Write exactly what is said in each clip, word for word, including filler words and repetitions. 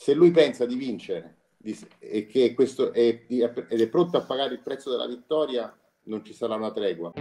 se lui pensa di vincere di, e che questo è, ed è pronto a pagare il prezzo della vittoria, non ci sarà una tregua.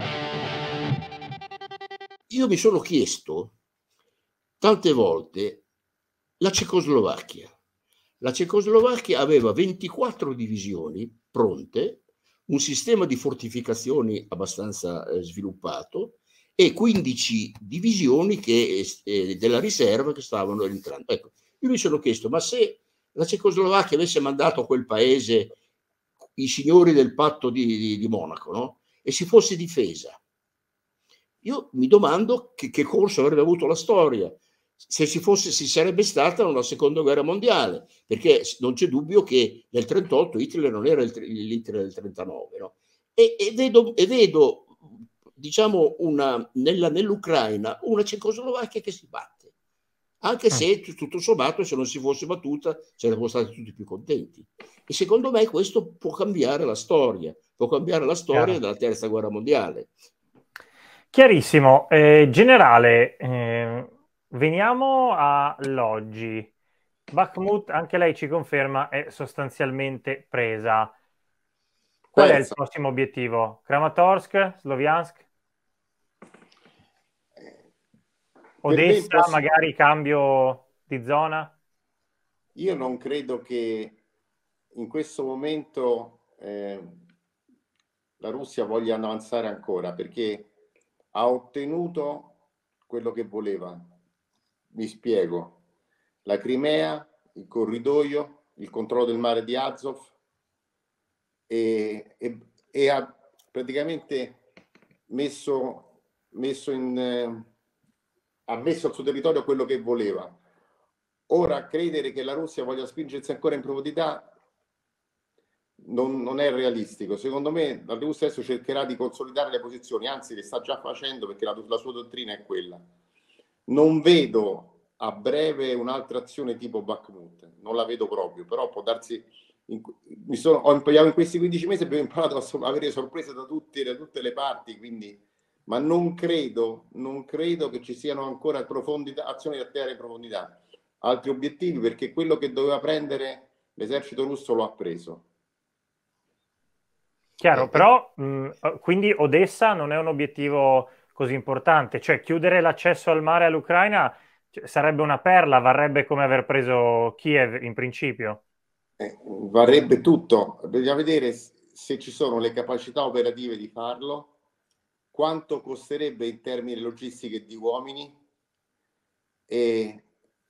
Io mi sono chiesto tante volte la Cecoslovacchia. La Cecoslovacchia aveva ventiquattro divisioni pronte, un sistema di fortificazioni abbastanza eh, sviluppato e quindici divisioni che, eh, della riserva che stavano entrando. Ecco, io mi sono chiesto, ma se la Cecoslovacchia avesse mandato a quel paese i signori del patto di, di, di Monaco, no? E si fosse difesa, io mi domando che, che corso avrebbe avuto la storia, se si fosse, si sarebbe stata una seconda guerra mondiale, perché non c'è dubbio che nel trentotto Hitler non era il, l'Hitler del trentanove, no? E, e, vedo, e vedo, diciamo, una, nella, nell'Ucraina una Cecoslovacchia che si batte, anche se tutto sommato, se non si fosse battuta sarebbero stati tutti più contenti. E secondo me questo può cambiare la storia, può cambiare la storia Chiaro. della terza guerra mondiale. Chiarissimo. Eh, generale, eh, veniamo all'oggi. Bakhmut, anche lei ci conferma, è sostanzialmente presa. Qual Persa. È il prossimo obiettivo? Kramatorsk? Sloviansk? Odessa, prossimo... magari cambio di zona? Io non credo che in questo momento eh, la Russia voglia avanzare ancora, perché ha ottenuto quello che voleva. Mi spiego. La Crimea, il corridoio, il controllo del mare di Azov e, e, e ha praticamente messo, messo in... Eh, ha messo al suo territorio quello che voleva. Ora, credere che la Russia voglia spingersi ancora in profondità non, non è realistico. Secondo me la Russia adesso cercherà di consolidare le posizioni, anzi le sta già facendo, perché la, la sua dottrina è quella. Non vedo a breve un'altra azione tipo Bakhmut, non la vedo proprio, però può darsi... In, mi sono, ho imparato in questi quindici mesi, abbiamo imparato a avere sorprese da, tutti, da tutte le parti, quindi... ma non credo, non credo che ci siano ancora profondità, azioni da terra in profondità, altri obiettivi, perché quello che doveva prendere l'esercito russo lo ha preso. Chiaro, eh, però eh. mh, quindi Odessa non è un obiettivo così importante, cioè chiudere l'accesso al mare all'Ucraina cioè, sarebbe una perla, varrebbe come aver preso Kiev in principio. Eh, varrebbe tutto, bisogna vedere se ci sono le capacità operative di farlo, quanto costerebbe in termini logistici e di uomini e,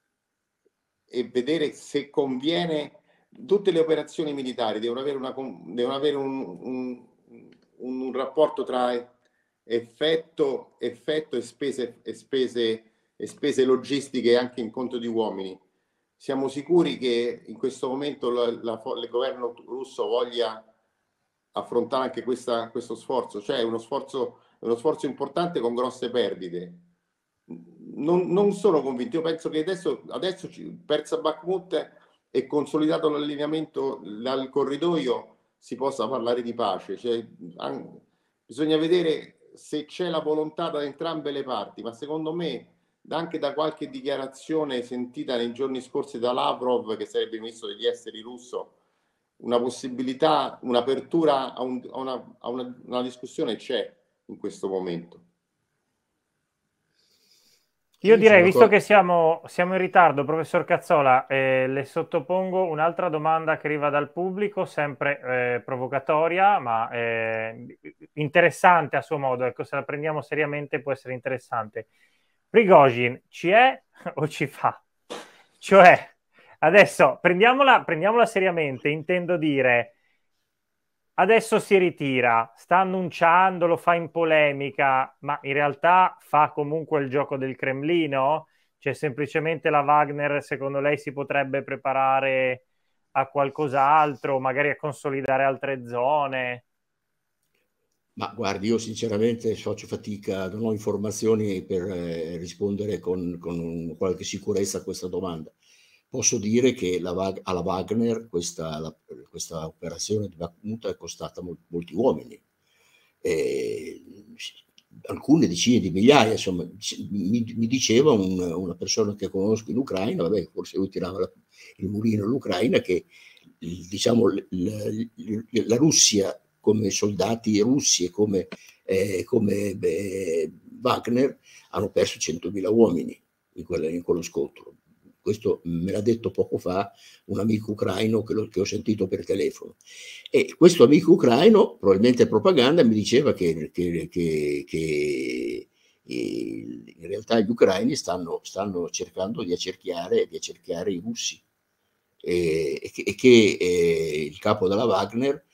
e vedere se conviene. Tutte le operazioni militari devono avere, una, devono avere un, un, un, un rapporto tra effetto, effetto e, spese, e, spese, e spese logistiche anche in conto di uomini. Siamo sicuri che in questo momento la, la, il governo russo voglia affrontare anche questa, questo sforzo, cioè uno sforzo, uno sforzo importante con grosse perdite. Non, non sono convinto, io penso che adesso, adesso persa Bakhmut e consolidato l'allineamento dal corridoio si possa parlare di pace, cioè, an, bisogna vedere se c'è la volontà da entrambe le parti, ma secondo me anche da qualche dichiarazione sentita nei giorni scorsi da Lavrov, che sarebbe il ministro degli esteri russo, una possibilità, un'apertura a, un, a, una, a una, una discussione c'è in questo momento. Io direi, visto che siamo, siamo in ritardo, professor Cazzola, eh, le sottopongo un'altra domanda che arriva dal pubblico, sempre eh, provocatoria, ma eh, interessante a suo modo. Ecco, se la prendiamo seriamente può essere interessante. Prigozhin ci è o ci fa? Cioè, adesso prendiamola, prendiamola seriamente, intendo dire... Adesso si ritira, sta annunciando, lo fa in polemica, ma in realtà fa comunque il gioco del Cremlino? Cioè semplicemente la Wagner, secondo lei, si potrebbe preparare a qualcos'altro, magari a consolidare altre zone? Ma guardi, io sinceramente faccio fatica, non ho informazioni per eh, rispondere con, con qualche sicurezza a questa domanda. Posso dire che la, alla Wagner questa, la, questa operazione di Bakhmut è costata mol, molti uomini. E alcune decine di migliaia, insomma, mi, mi diceva un, una persona che conosco in Ucraina, vabbè, forse lui tirava la, il mulino all'Ucraina, che diciamo la, la Russia, come soldati russi e come, eh, come beh, Wagner, hanno perso centomila uomini in, quella, in quello scontro. Questo me l'ha detto poco fa un amico ucraino che, lo, che ho sentito per telefono. E questo amico ucraino, probabilmente propaganda, mi diceva che, che, che, che in realtà gli ucraini stanno, stanno cercando di accerchiare, di accerchiare i russi, e, e che, e che eh, il capo della Wagner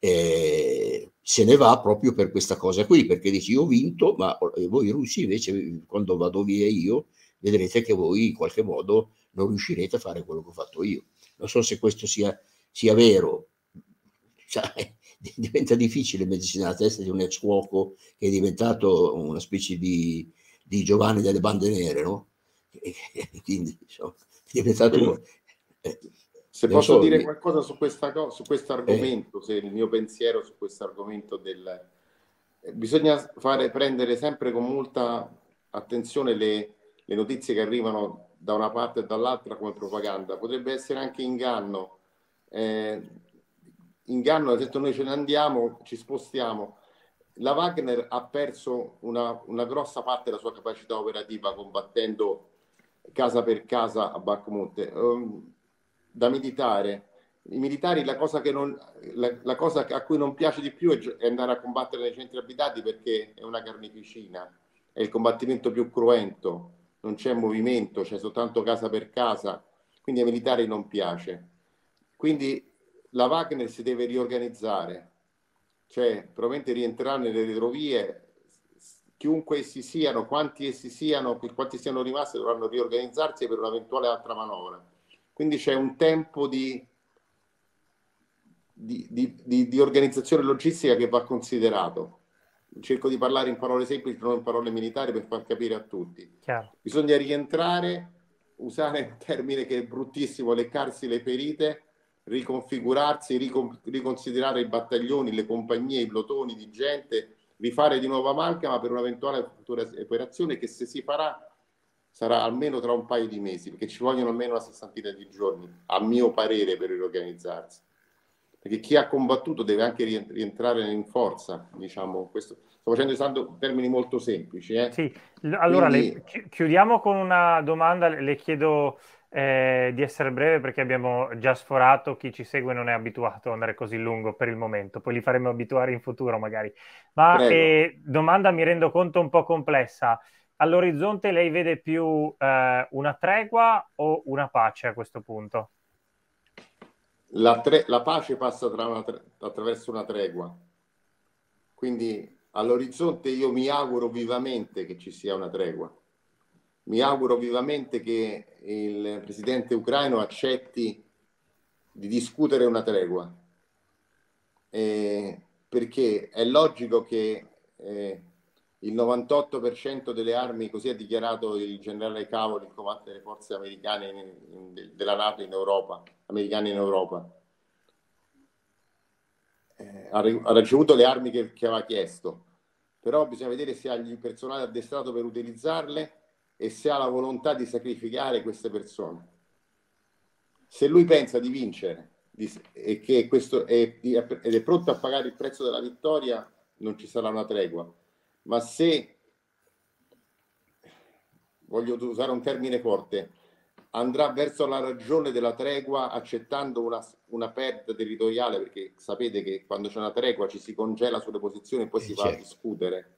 eh, se ne va proprio per questa cosa qui, perché dice: io ho vinto, ma voi russi invece, quando vado via io, vedrete che voi in qualche modo non riuscirete a fare quello che ho fatto io. Non so se questo sia, sia vero. Cioè, diventa difficile medicinare la testa di un ex cuoco che è diventato una specie di, di Giovanni delle bande nere, no? E, quindi insomma, è diventato... Eh, se posso so, dire mi... qualcosa su questa cosa, su questo argomento, eh. se il mio pensiero su questo argomento del... Bisogna fare, prendere sempre con molta attenzione le, le notizie che arrivano da una parte e dall'altra come propaganda. Potrebbe essere anche inganno. Eh, inganno, nel senso, noi ce ne andiamo, ci spostiamo. La Wagner ha perso una, una grossa parte della sua capacità operativa combattendo casa per casa a Bakhmut. Um, da militare, i militari, la cosa, che non, la, la cosa a cui non piace di più è, è andare a combattere nei centri abitati, perché è una carneficina, è il combattimento più cruento, non c'è movimento, c'è soltanto casa per casa, quindi ai militari non piace. Quindi la Wagner si deve riorganizzare, cioè probabilmente rientrare nelle retrovie, chiunque essi siano, quanti essi siano, quanti siano rimasti, dovranno riorganizzarsi per un'eventuale altra manovra. Quindi c'è un tempo di, di, di, di, di organizzazione logistica che va considerato. Cerco di parlare in parole semplici, non in parole militari, per far capire a tutti. Chiaro. Bisogna rientrare, usare un termine che è bruttissimo, leccarsi le ferite, riconfigurarsi, ricon, riconsiderare i battaglioni, le compagnie, i plotoni di gente, rifare di nuovo amalgama per un'eventuale futura operazione che, se si farà, sarà almeno tra un paio di mesi, perché ci vogliono almeno una sessantina di giorni, a mio parere, per riorganizzarsi. Perché chi ha combattuto deve anche rientrare in forza, diciamo. Questo sto facendo usando termini molto semplici. Eh? Sì, allora Quindi... le, chiudiamo con una domanda, le chiedo eh, di essere breve, perché abbiamo già sforato, chi ci segue non è abituato ad andare così lungo per il momento, poi li faremo abituare in futuro magari. Ma eh, domanda, mi rendo conto, un po' complessa. All'orizzonte lei vede più eh, una tregua o una pace a questo punto? La, tre, la pace passa tra una, attraverso una tregua. Quindi all'orizzonte io mi auguro vivamente che ci sia una tregua. Mi auguro vivamente che il presidente ucraino accetti di discutere una tregua. Eh, perché è logico che... Eh, il novantotto per cento delle armi, così ha dichiarato il generale Cavoli, il comandante delle forze americane in, in, della NATO in Europa, americane in Europa, eh, ha, ha ricevuto le armi che, che aveva chiesto, però bisogna vedere se ha il personale addestrato per utilizzarle e se ha la volontà di sacrificare queste persone. Se lui pensa di vincere di, e che questo è, ed è pronto a pagare il prezzo della vittoria, non ci sarà una tregua. Ma se, voglio usare un termine forte, andrà verso la ragione della tregua accettando una, una perdita territoriale, perché sapete che quando c'è una tregua ci si congela sulle posizioni e poi eh, si va certo. a discutere,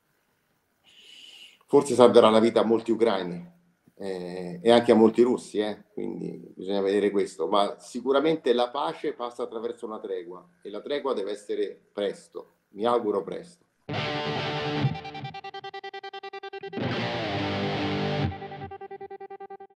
forse salverà la vita a molti ucraini eh, e anche a molti russi, eh? Quindi bisogna vedere questo, ma sicuramente la pace passa attraverso una tregua e la tregua deve essere presto, mi auguro presto.